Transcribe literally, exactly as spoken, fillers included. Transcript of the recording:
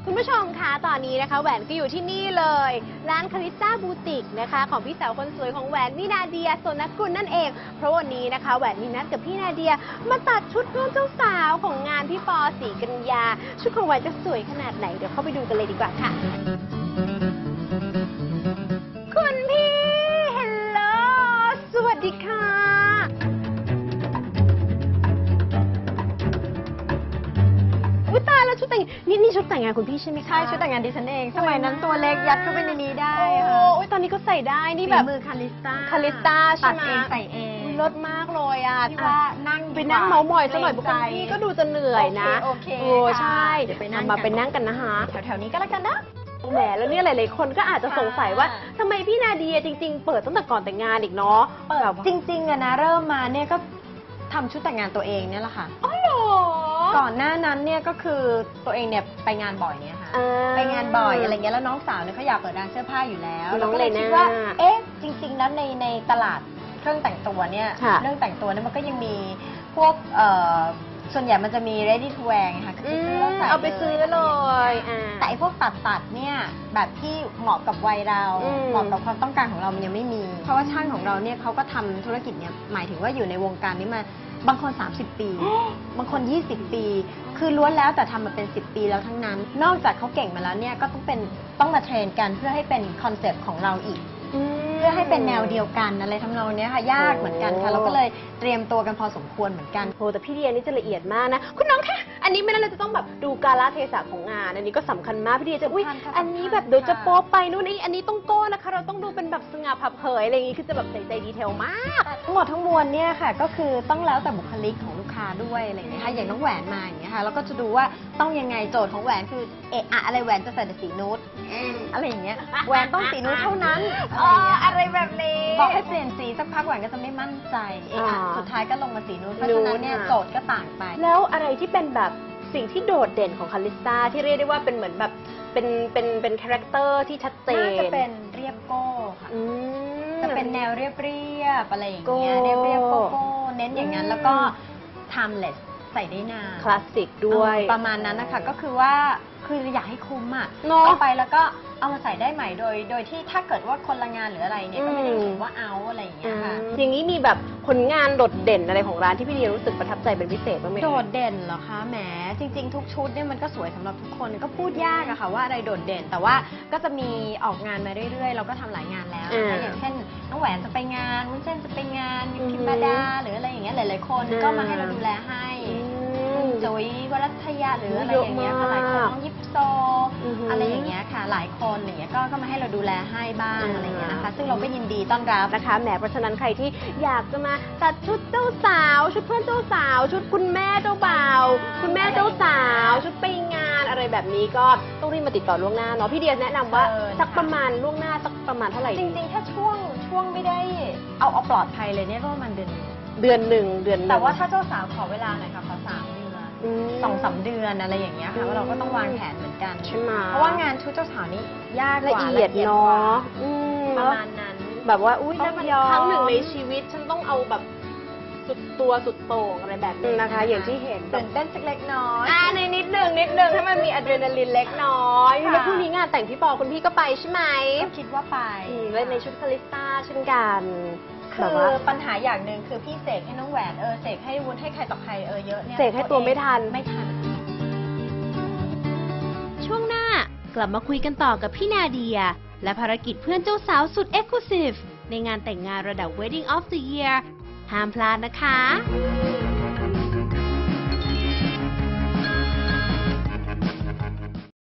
คุณผู้ชมคะตอนนี้นะคะแหวนก็อยู่ที่นี่เลยร้านคาริซ่าบูติกนะคะของพี่สาวคนสวยของแหวนพี่นาเดียโซนกุลนั่นเองเพราะวันนี้นะคะแหวนมีนัดกับพี่นาเดียมาตัดชุดร่วมเจ้าสาวของงานพี่ปอศรีกัญญาชุดของแหวนจะสวยขนาดไหนเดี๋ยวเข้าไปดูกันเลยดีกว่าค่ะคุณพี่เฮลโลสวัสดีค่ะอุ้ยตายแล้วชุดแต่งนี่นี่ชุดแต่งงานคุณพี่ใช่ไหมคะใช่ชุดแต่งงานดิฉันเองสมัยนั้นตัวเล็กยัดเข้าไปในนี้ได้ค่ะโอ้ยตอนนี้ก็ใส่ได้นี่แบบมือคาริสตาคาริสตาใช่ไหมตัดเองใส่เองเลิศมากเลยอ่ะที่ว่านั่งไปนั่งเมาส์มอยสักหน่อยเพราะคุณพี่ก็ดูจะเหนื่อยนะโอเคโอ้ใช่เดี๋ยวไปนั่งมาไปนั่งกันนะคะแถวๆนี้ก็แล้วกันนะแหมแล้วเนี่ยหลายๆคนก็อาจจะสงสัยว่าทำไมพี่นาเดียจริงๆเปิดตั้งแต่ก่อนแต่งงานอีกเนาะเปิดจริงๆอะนะเริ่มมาเนี่ยก็ทำชุดแต่งงานตัวเองเนี่ยแหละค่ะอ๋อเหรอก่อนหน้านั้นเนี่ยก็คือตัวเองเนี่ยไปงานบ่อยเนี่ยค่ะไปงานบ่อยอะไรเงี้ยแล้วน้องสาวเนี่ยเขาอยากเปิดร้านเสื้อผ้าอยู่แล้วเราก็เลยคิดว่าเอ๊ะจริงๆแล้วในในตลาดเครื่องแต่งตัวเนี่ยเรื่องแต่งตัวเนี่ยมันก็ยังมีพวกเอ่อส่วนใหญ่มันจะมี ready to wear ไงค่ะคือซื้อแล้วใส่เอาไปซื้อเลยแต่ไอ้พวกตัดตัดเนี่ยแบบที่เหมาะกับวัยเราเหมาะกับความต้องการของเรามันยังไม่มีเพราะว่าช่างของเราเนี่ยเขาก็ทำธุรกิจเนี่ยหมายถึงว่าอยู่ในวงการนี้มาบางคนสามสิบปีบางคนยี่สิบปีคือล้วนแล้วแต่ทำมาเป็นสิบปีแล้วทั้งนั้นนอกจากเขาเก่งมาแล้วเนี่ยก็ต้องเป็นต้องมาเทรนกันเพื่อให้เป็นคอนเซปต์ของเราอีกเพื่อให้เป็นแนวเดียวกันอะไรทำนองนี้ค่ะยากเหมือนกันค่ะเราก็เลยเตรียมตัวกันพอสมควรเหมือนกันโอ้แต่พี่เดียนี่จะละเอียดมากนะคุณน้องคะอันนี้ไม่น่าเราจะต้องแบบดูกาลเทศะของงานอันนี้ก็สำคัญมากพี่เดียจะอุ้ยอันนี้แบบเดี๋ยวจะโป๊ไปนู่นนี่อันนี้ต้องโก้นะคะเราต้องดูเป็นแบบสง่าผ่าเผยอะไรอย่างงี้คือจะแบบใส่ใจดีเทลมากทั้งหมดทั้งมวลเนี่ยค่ะก็คือต้องแล้วแต่บุคลิกของลูกค้าด้วยอะไรอย่างเงี้ยค่ะอย่างน้องแหวนมาอย่างเงี้ยค่ะแล้วก็จะดูว่าต้องยังไงโจทย์ของแหวนคือเอะอะอะไรแหวนจะใส่แต่สีนูดอะไรอย่างเงี้ยแหวนต้องสีนูดเท่านั้นอะไรแบบนี้บอกให้เปลี่ยนสีสักพักแหวนก็จะไม่มั่นใจเอะอะสุดท้ายก็ลงมาสีนูดเพราะฉะนั้นเนี่ยโจทย์ก็ต่างไปแล้วอะไรที่เป็นแบบสิ่งที่โดดเด่นของคาริสตาที่เรียกได้ว่าเป็นเหมือนแบบเป็นเป็นเป็นคาแรคเตอร์ที่ชัดเจนน่าจะเป็นเรียบโก้ค่ะจะเป็นแนวเรียบเรียบอะไรอย่างเงี้ยเรียบเรียบโก้เน้นอย่างนั้นแล้วก็ timeless ใส่ได้นานคลาสสิกด้วยประมาณนั้นนะคะก็คือว่าคืออยากให้คุ้มอ่ะเอาไปแล้วก็เอามาใส่ได้ใหม่โดยโดยที่ถ้าเกิดว่าคนละงานหรืออะไรเนี่ยก็ไม่ได้ถือว่าเอาอะไรอย่างเงี้ยค่ะอย่างนี้มีแบบผลงานโดดเด่นอะไรของร้านที่พี่เดียรู้สึกประทับใจเป็นพิเศษบ้างไหมโดดเด่นเหรอคะแหมจริงๆทุกชุดเนี่ยมันก็สวยสำหรับทุกคนก็พูดยากอะค่ะว่าอะไรโดดเด่นแต่ว่าก็จะมีออกงานมาเรื่อยๆเราก็ทำหลายงานแล้วนะคะอย่างเช่นน้องแหวนจะไปงานวุ้นเส้นจะไปงานพิมพ์มาดาหรืออะไรอย่างเงี้ยหลายๆคนก็มาให้เราดูแลให้จุ๋ยวรัตยาหรืออะไรอย่างเงี้ยค่ะหลายคนน้องยิปโซอะไรอย่างเงี้ยค่ะหลายคนอย่างเงี้ยก็ก็มาให้เราดูแลให้บ้างอะไรอย่างเงี้ยนะคะซึ่งเราก็ยินดีต้อนรับนะคะแหมเพราะฉะนั้นใครที่อยากจะมาตัดชุดเจ้าสาวชุดเพื่อนเจ้าสาวชุดคุณแม่เจ้าบ่าวคุณแม่เจ้าสาวชุดไปงานอะไรแบบนี้ก็ต้องรีบมาติดต่อล่วงหน้าเนาะพี่เดียแนะนำว่าสักประมาณล่วงหน้าสักประมาณเท่าไหร่จริงๆถ้าช่วงช่วงไม่ได้เอาเอาปลอดภัยเลยเนี่ยก็ประมาณเดือนเดือนหนึ่งเดือนแต่ว่าถ้าเจ้าสาวขอเวลาหน่อยค่ะขอสามเดือนสองสามเดือนอะไรอย่างเงี้ยค่ะว่าเราก็ต้องวางแผนเหมือนกันใช่ไหมเพราะว่างานชุดเจ้าสาวนี่ยากละเอียดเนาะประมาณนั้นแบบว่าอุ้ยแล้วมันครั้งหนึ่งในชีวิตฉันต้องเอาแบบสุดตัวสุดโต่งอะไรแบบนี้นะคะอย่างที่เห็นตื่นเต้นสักเล็กน้อยอ่าในนิดหนึ่งนิดหนึ่งให้มันมีอะดรีนาลินเล็กน้อยแล้วพรุ่งนี้งานแต่งพี่ปอคุณพี่ก็ไปใช่ไหมคิดว่าไปและในชุดคาริสตาเช่นกันคือปัญหาอย่างหนึ่งคือพี่เสกให้น้องแหวนเออเสกให้วุ้นให้ใครต่อใครเออเยอะเนี่ยเสกให้ตัวไม่ทันไม่ทันช่วงหน้ากลับมาคุยกันต่อกับพี่นาเดียและภารกิจเพื่อนเจ้าสาวสุดเอ็กซ์คลูซีฟในงานแต่งงานระดับ Wedding of the Year ห้ามพลาดนะคะ